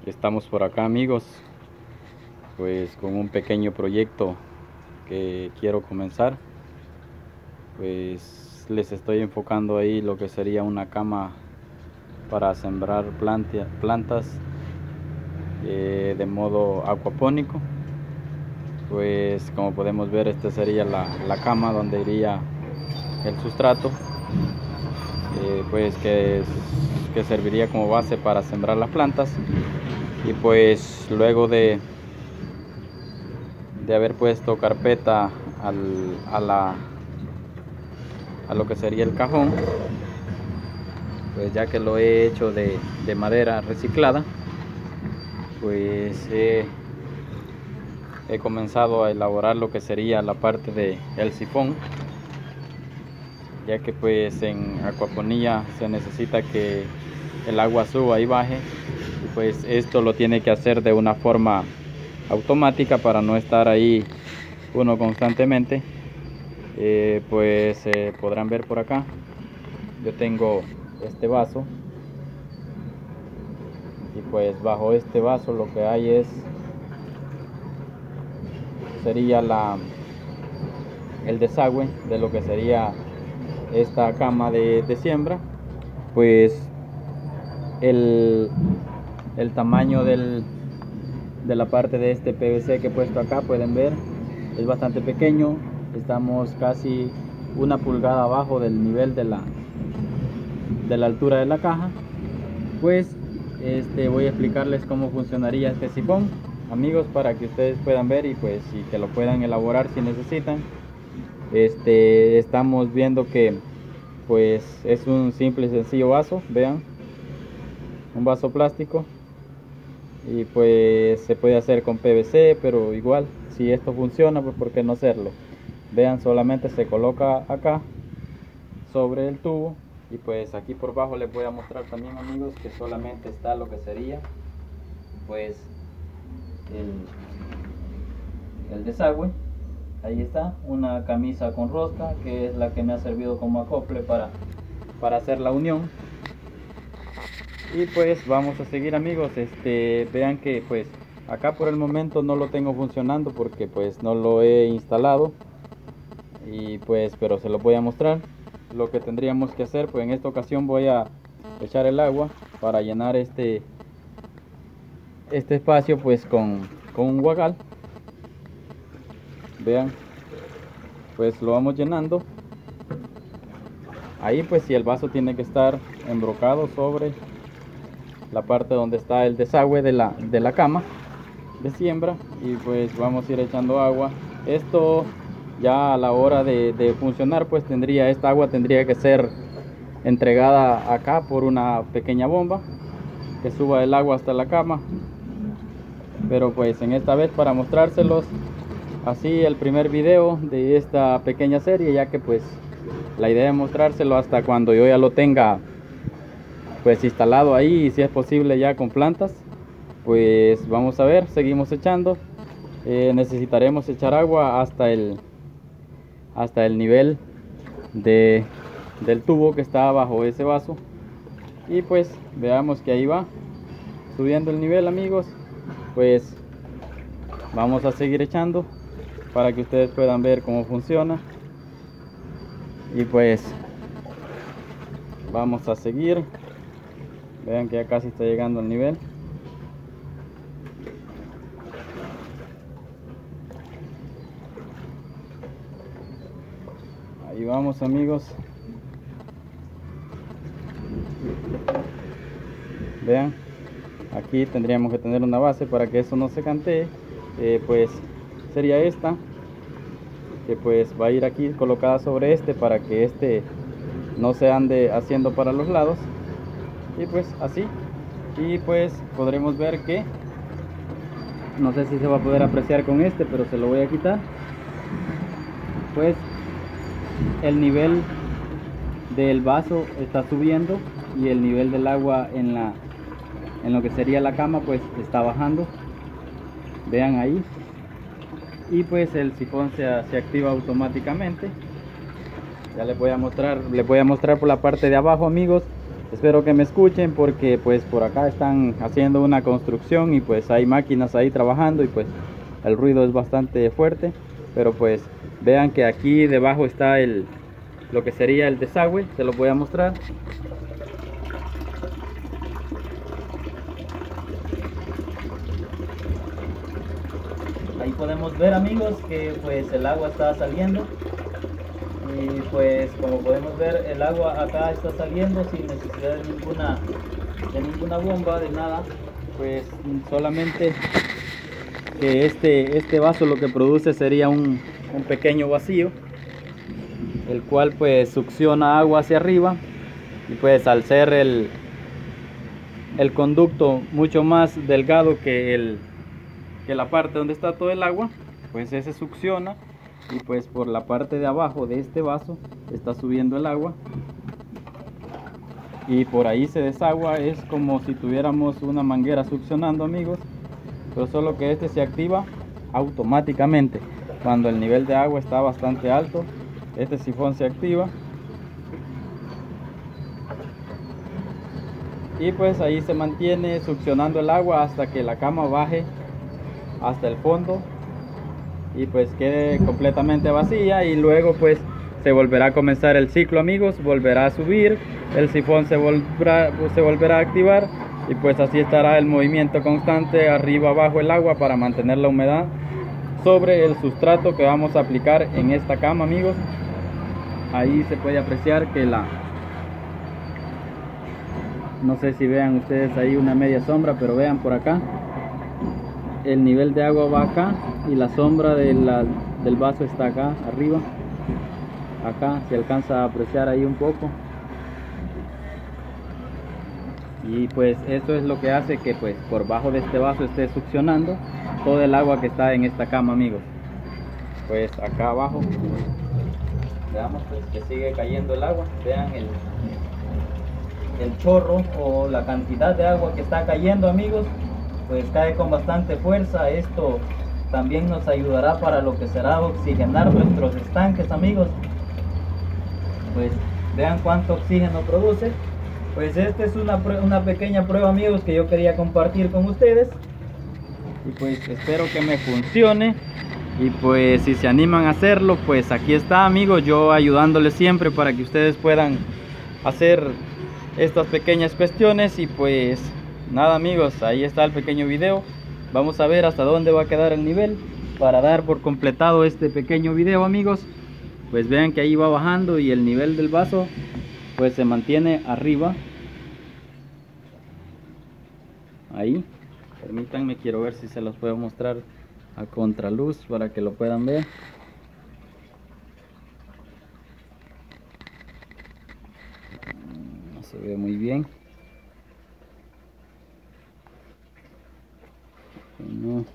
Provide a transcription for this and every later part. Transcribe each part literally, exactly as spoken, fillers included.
Estamos por acá, amigos, pues con un pequeño proyecto que quiero comenzar. Pues les estoy enfocando ahí lo que sería una cama para sembrar planta, plantas eh, de modo acuapónico. Pues como podemos ver, esta sería la, la cama donde iría el sustrato, eh, pues que, que serviría como base para sembrar las plantas. Y pues luego de, de haber puesto carpeta al, a, la, a lo que sería el cajón, pues ya que lo he hecho de, de madera reciclada, pues he, he comenzado a elaborar lo que sería la parte del de sifón, ya que pues en acuaponía se necesita que el agua suba y baje, y pues esto lo tiene que hacer de una forma automática para no estar ahí uno constantemente. Eh, pues eh, podrán ver por acá, yo tengo este vaso, y pues bajo este vaso lo que hay es sería la el desagüe de lo que sería esta cama de, de siembra. Pues el, el tamaño del, de la parte de este P V C que he puesto acá, pueden ver, es bastante pequeño. Estamos casi una pulgada abajo del nivel de la de la altura de la caja. Pues este voy a explicarles cómo funcionaría este sifón, amigos, para que ustedes puedan ver y pues y que lo puedan elaborar si necesitan. Este estamos viendo que pues es un simple y sencillo vaso, vean, un vaso plástico, y pues se puede hacer con P V C, pero igual si esto funciona, pues por qué no hacerlo. Vean, solamente se coloca acá sobre el tubo, y pues aquí por abajo les voy a mostrar también, amigos, que solamente está lo que sería pues el, el desagüe. Ahí está una camisa con rosca, que es la que me ha servido como acople para, para hacer la unión. Y pues vamos a seguir, amigos. Este, vean que pues acá por el momento no lo tengo funcionando porque pues no lo he instalado, y pues pero se lo voy a mostrar. Lo que tendríamos que hacer, pues en esta ocasión voy a echar el agua para llenar este este espacio pues con, con un guacal. Vean, pues lo vamos llenando. Ahí pues si el vaso tiene que estar embrocado sobre la parte donde está el desagüe de la, de la cama de siembra, y pues vamos a ir echando agua. Esto ya a la hora de, de funcionar, pues tendría esta agua tendría que ser entregada acá por una pequeña bomba que suba el agua hasta la cama. Pero pues en esta vez para mostrárselos así el primer video de esta pequeña serie, ya que pues la idea es mostrárselo hasta cuando yo ya lo tenga pues instalado ahí, y si es posible ya con plantas. Pues vamos a ver, seguimos echando. Eh, necesitaremos echar agua hasta el hasta el nivel de, del tubo que está bajo ese vaso, y pues veamos que ahí va subiendo el nivel, amigos. Pues vamos a seguir echando para que ustedes puedan ver cómo funciona, y pues vamos a seguir. Vean que ya casi está llegando al nivel. Ahí vamos, amigos. Vean, aquí tendríamos que tener una base para que eso no se cantee. Eh, pues sería esta, que pues va a ir aquí colocada sobre este para que este no se ande haciendo para los lados, y pues así. Y pues podremos ver que no sé si se va a poder apreciar con este, pero se lo voy a quitar. Pues el nivel del vaso está subiendo, y el nivel del agua en la en lo que sería la cama pues está bajando. Vean ahí, y pues el sifón se, se activa automáticamente. Ya les voy a mostrar les voy a mostrar por la parte de abajo, amigos. espero que me escuchen, porque pues por acá están haciendo una construcción y pues hay máquinas ahí trabajando y pues el ruido es bastante fuerte. Pero pues vean que aquí debajo está el lo que sería el desagüe. Se los voy a mostrar. Ahí podemos ver, amigos, que pues el agua está saliendo. Y pues como podemos ver, el agua acá está saliendo sin necesidad de ninguna de ninguna bomba, de nada. Pues solamente que este este vaso lo que produce sería un, un pequeño vacío, el cual pues succiona agua hacia arriba. Y pues al ser el el conducto mucho más delgado que el que la parte donde está todo el agua, pues ese succiona, y pues por la parte de abajo de este vaso está subiendo el agua y por ahí se desagua. Es como si tuviéramos una manguera succionando, amigos, pero solo que este se activa automáticamente cuando el nivel de agua está bastante alto. Este sifón se activa y pues ahí se mantiene succionando el agua hasta que la cama baje hasta el fondo y pues quede completamente vacía, y luego pues se volverá a comenzar el ciclo, amigos. Volverá a subir, el sifón se volverá, se volverá a activar y pues así estará el movimiento constante arriba abajo el agua para mantener la humedad sobre el sustrato que vamos a aplicar en esta cama, amigos. Ahí se puede apreciar que la no sé si vean ustedes ahí una media sombra, pero vean por acá el nivel de agua va acá y la sombra de la, del vaso está acá arriba. Acá se alcanza a apreciar ahí un poco, y pues eso es lo que hace que pues por bajo de este vaso esté succionando todo el agua que está en esta cama, amigos. Pues acá abajo veamos pues que sigue cayendo el agua. Vean el, el chorro o la cantidad de agua que está cayendo, amigos. Pues cae con bastante fuerza. Esto también nos ayudará para lo que será oxigenar nuestros estanques, amigos. Pues vean cuánto oxígeno produce. Pues esta es una, una pequeña prueba, amigos, que yo quería compartir con ustedes, y pues espero que me funcione. Y pues si se animan a hacerlo, pues aquí está, amigos, yo ayudándoles siempre para que ustedes puedan hacer estas pequeñas cuestiones. Y pues nada, amigos, ahí está el pequeño video. Vamos a ver hasta dónde va a quedar el nivel para dar por completado este pequeño video, amigos. Pues vean que ahí va bajando y el nivel del vaso pues se mantiene arriba. Ahí, permítanme, quiero ver si se los puedo mostrar a contraluz para que lo puedan ver. No se ve muy bien. No,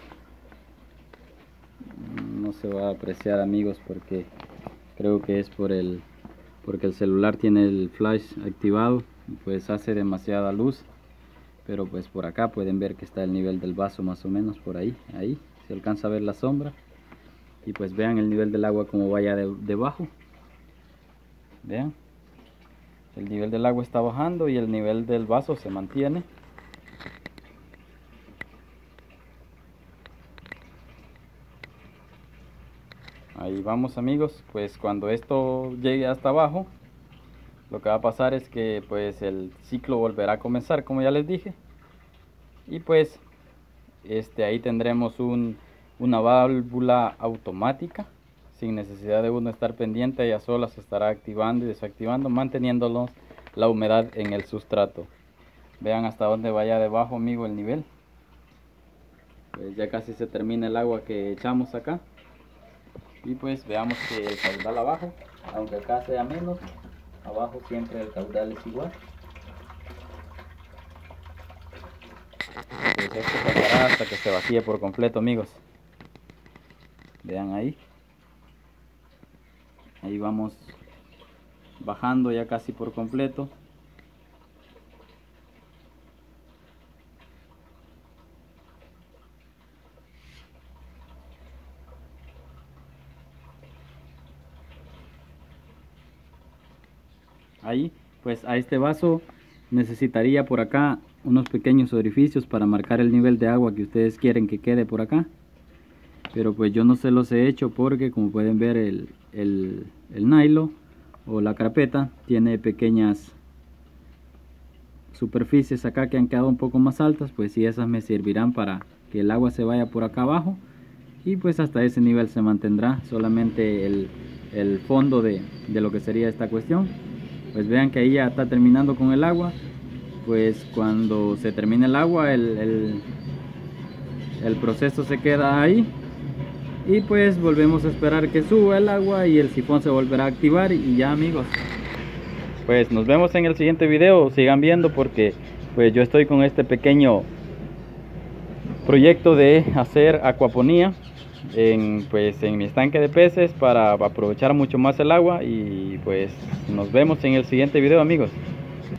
no se va a apreciar, amigos, porque creo que es por el porque el celular tiene el flash activado y pues hace demasiada luz. Pero pues por acá pueden ver que está el nivel del vaso más o menos por ahí. Ahí se alcanza a ver la sombra. Y pues vean el nivel del agua como vaya de, debajo. Vean, el nivel del agua está bajando y el nivel del vaso se mantiene. Ahí vamos, amigos. Pues cuando esto llegue hasta abajo, lo que va a pasar es que pues el ciclo volverá a comenzar, como ya les dije. Y pues este ahí tendremos un, una válvula automática, sin necesidad de uno estar pendiente. Ella sola se estará activando y desactivando, manteniéndonos la humedad en el sustrato. Vean hasta dónde vaya debajo, amigo, el nivel. Pues ya casi se termina el agua que echamos acá. Y pues veamos que el caudal abajo, aunque acá sea menos, abajo siempre el caudal es igual. Pues esto pasará hasta que se vacíe por completo, amigos. Vean ahí. Ahí vamos bajando ya casi por completo. Ahí Pues a este vaso necesitaría por acá unos pequeños orificios para marcar el nivel de agua que ustedes quieren que quede por acá, pero pues yo no se los he hecho porque, como pueden ver, el, el, el nylon o la carpeta tiene pequeñas superficies acá que han quedado un poco más altas, pues sí, esas me servirán para que el agua se vaya por acá abajo y pues hasta ese nivel se mantendrá solamente el, el fondo de, de lo que sería esta cuestión. Pues vean que ahí ya está terminando con el agua. Pues cuando se termine el agua, el, el, el proceso se queda ahí y pues volvemos a esperar que suba el agua y el sifón se volverá a activar y ya, amigos. Pues nos vemos en el siguiente video. Sigan viendo porque pues yo estoy con este pequeño proyecto de hacer acuaponía en, pues, en mi estanque de peces para aprovechar mucho más el agua. Y pues nos vemos en el siguiente video, amigos.